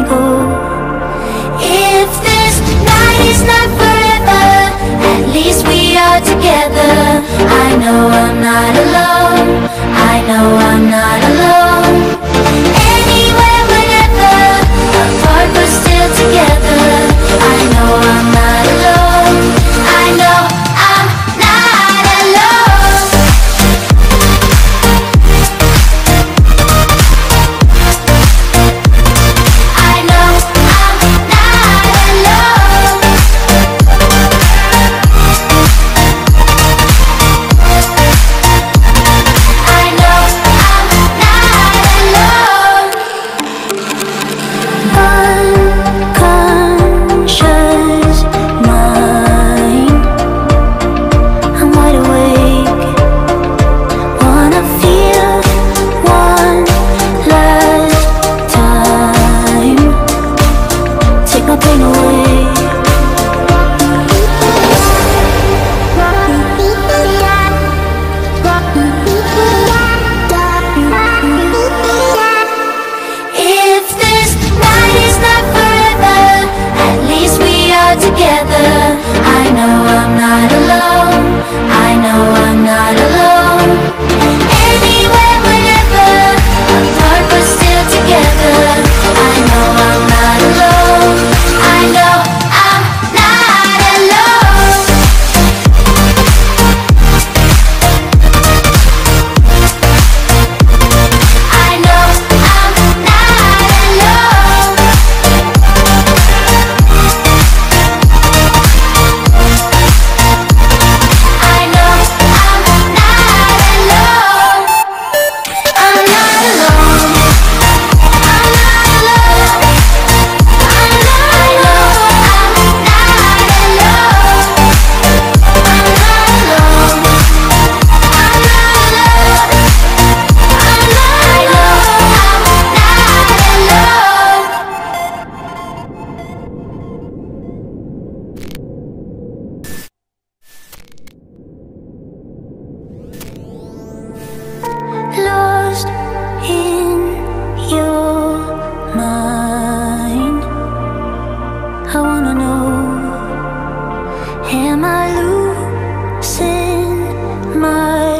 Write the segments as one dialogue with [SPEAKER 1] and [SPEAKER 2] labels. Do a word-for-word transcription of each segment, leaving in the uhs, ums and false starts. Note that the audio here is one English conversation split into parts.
[SPEAKER 1] go. If this night is not forever, at least we are together. I know I'm not alone, I know I'm not alone. Anywhere, whenever, apart but still together. I know I'm not alone, I know I'm not alone. I know I'm not alone. I know I'm not alone. Unconscious mind, I'm wide awake. Wanna feel one last time. Take my pain away. If this night is not forever, at least we are together. I know I'm not alone, I know I'm not alone. Anywhere, whenever, apart but still together. I know I'm not alone, I know I'm not alone. I know I'm not alone. I know I'm not alone. I'm not alone. I'm not alone. I know I'm not alone. I'm not alone. I'm not alone. I know I'm not alone. Lost in your mind, I wanna know, am I losing my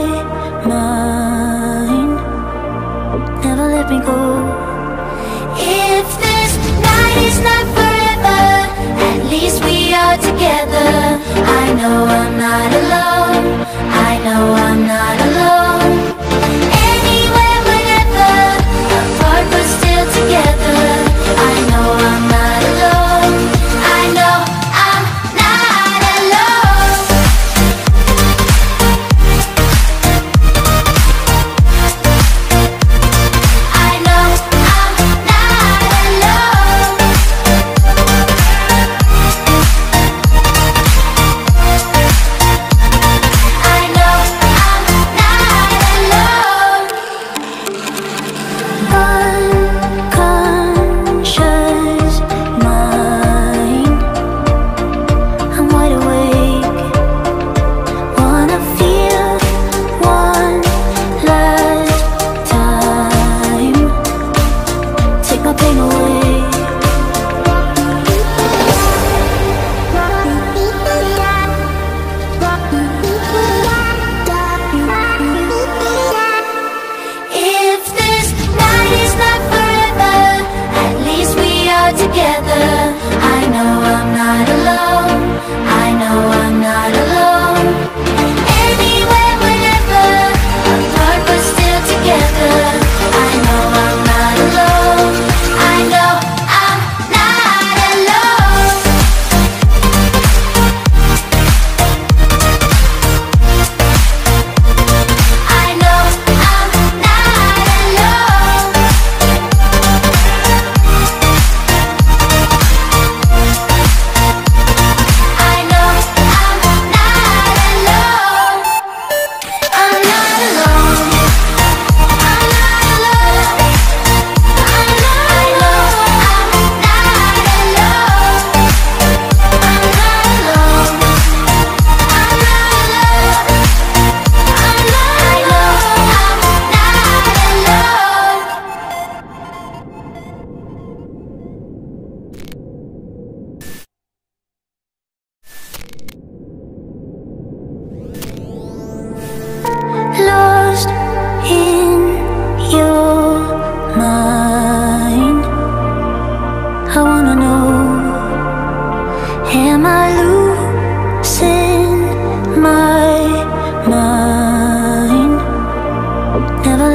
[SPEAKER 1] mind? Never let me go. If this night is not forever, at least we are together. I know I'm not alone, I know I'm not alone. Anywhere, whenever, apart but still together. I know I'm not alone, I know I'm not alone. I know I'm not alone. I know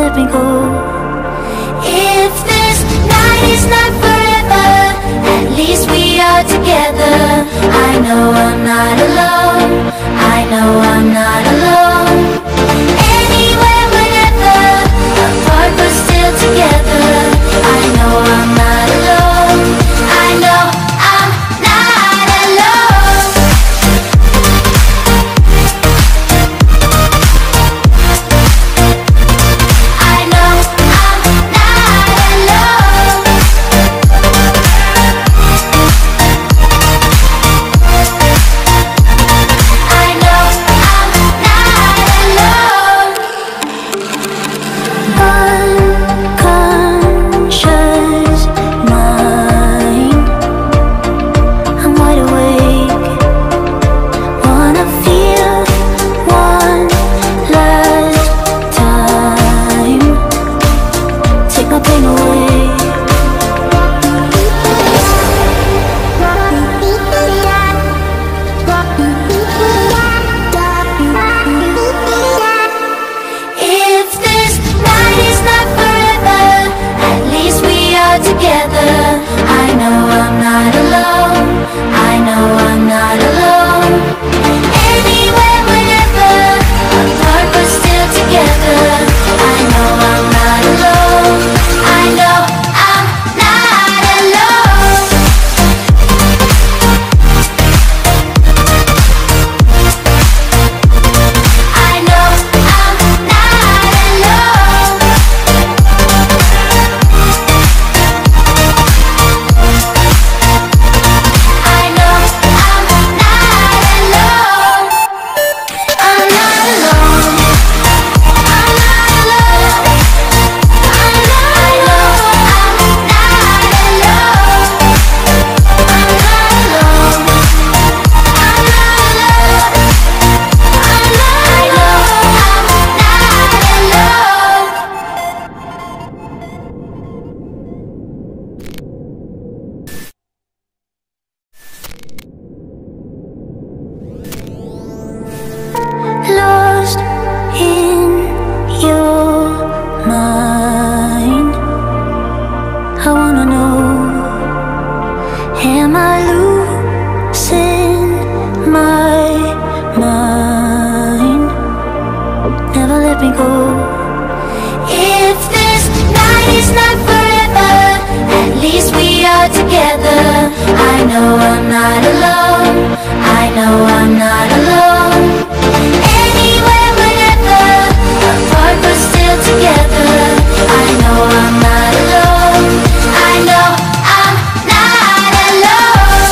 [SPEAKER 1] let me go. If this night is not forever, at least we are together. I know I'm not alone, I know I'm not alone. Anywhere, whenever, apart but still together. I know I'm not alone, I know I'm not alone. I know I'm not alone. I know I'm not alone. Unconscious mind, I'm wide awake. Wanna feel one last time. Take my pain away. If this night is not forever, at least we are together. I know I'm not alone, I know I'm not alone. Anywhere, whenever, apart but still together. I know I'm not alone, I know I'm not alone. I know I'm not alone. I know I'm not alone. I'm not alone. I'm not alone. I know I'm not alone. I'm not alone. I'm not alone. I'm not alone. Lost in your mind, I wanna know, am I losing my mind? Never let me go. If this night is not forever, at least we are together. I know I'm not alone, I know I'm not alone. Anywhere, whenever, apart but still together. I know I'm not alone, I know I'm not alone.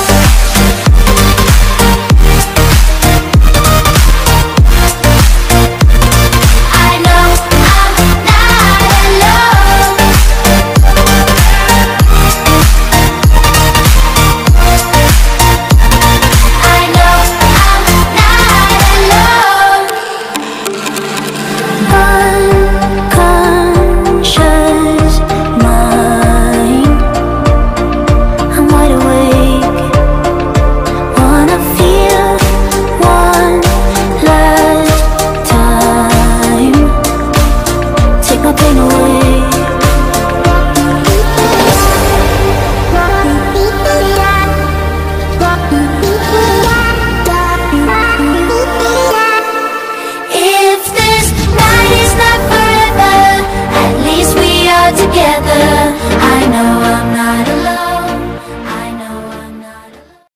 [SPEAKER 1] I know I'm not alone. I know I'm not alone. Unconscious mind, I'm wide awake. Wanna feel one last time. Take my pain away. If this night is not forever, at least we are together. I know I'm not